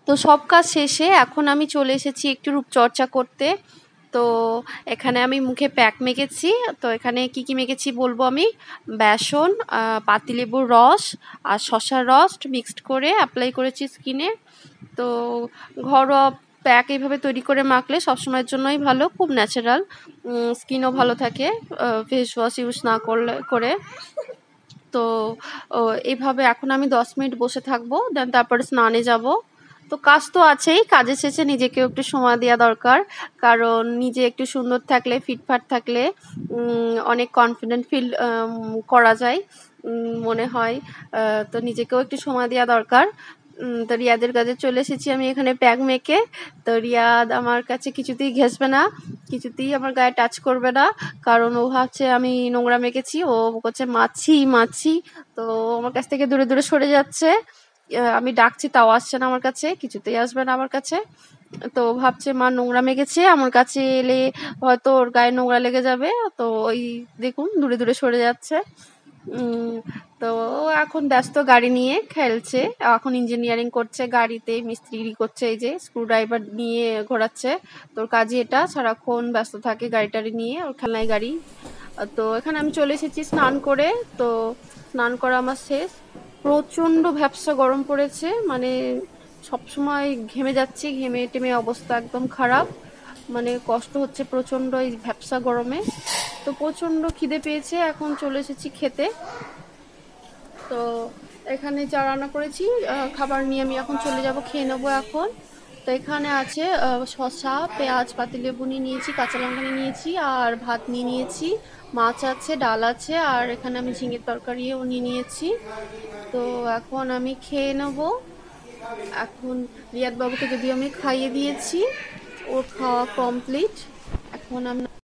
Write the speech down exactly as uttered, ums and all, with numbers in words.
তো সব কাজ শেষে এখন আমি চলে এসেছি একটু রূপচর্চা করতে। তো এখানে আমি মুখে প্যাক মেখেছি। তো এখানে কি কি মেখেছি বলবো আমি। বেসন, পাতিলেবুর রস আর শসার রস মিক্সড করে অ্যাপ্লাই করেছি স্কিনে। তো ঘরোয়া প্যাক এইভাবে তৈরি করে মাখলে সবসময়ের জন্যই ভালো, খুব ন্যাচারাল, স্কিনও ভালো থাকে ফেস ওয়াশ ইউজ না করলে করে। তো এইভাবে এখন আমি দশ মিনিট বসে থাকবো, দেন তারপরে স্নানে যাব। তো কাজ তো আছেই, কাজের শেষে নিজেকেও একটু সময় দেওয়া দরকার, কারণ নিজে একটু সুন্দর থাকলে, ফিটফাট থাকলে অনেক কনফিডেন্ট ফিল করা যায় মনে হয়। তো নিজেকেও একটু সময় দেওয়া দরকার। তো রিয়াদের কাছে চলে এসেছি আমি এখানে প্যাক মেখে। তো রিয়াদ আমার কাছে কিছুতেই ঘেঁষবে না, কিছুতেই আমার গায়ে টাচ করবে না, কারণ ও ভাবছে আমি নোংরা মেখেছি। ও করছে মাছি মাছি, তো আমার কাছ থেকে দূরে দূরে সরে যাচ্ছে। আমি ডাকছি তাও আসছে না আমার কাছে, কিছুতেই আসবে না আমার কাছে। তো ভাবছে মা নোংরা মেখেছে, আমার কাছে এলে হয়তো ওর গায়ে নোংরা লেগে যাবে। তো ওই দেখুন দূরে দূরে সরে যাচ্ছে। তো এখন ব্যস্ত গাড়ি নিয়ে খেলছে, এখন ইঞ্জিনিয়ারিং করছে, গাড়িতে মিস্ত্রি করছে, এই যে স্ক্রুড্রাইভার নিয়ে ঘোরাচ্ছে। তোর কাজই এটা, সারাক্ষণ ব্যস্ত থাকে গাড়ি টাড়ি নিয়ে, ওর খেলনায় গাড়ি। তো এখানে আমি চলে এসেছি স্নান করে। তো স্নান করা আমার শেষ। প্রচণ্ড ভ্যাপসা গরম পড়েছে, মানে সবসময় ঘেমে যাচ্ছি, ঘেমে টেমে অবস্থা একদম খারাপ, মানে কষ্ট হচ্ছে প্রচণ্ড এই ভ্যাপসা গরমে। তো প্রচণ্ড খিদে পেয়েছে, এখন চলে এসেছি খেতে। তো এখানে যা রান্না করেছি খাবার নিয়ে আমি এখন চলে যাব, খেয়ে নেবো এখন। তো এখানে আছে শসা, পেঁয়াজ, পাতিলেবু নিয়ে নিয়েছি, কাঁচা লঙ্কা নিয়ে নিয়েছি, আর ভাত নিয়ে নিয়েছি, মাছ আছে, ডাল আছে, আর এখানে আমি ঝিঙের তরকারিও নিয়ে নিয়েছি। তো এখন আমি খেয়ে নেব। এখন রিয়াদ বাবুকে যদি আমি খাইয়ে দিয়েছি, ওর খাওয়া কমপ্লিট। এখন আমি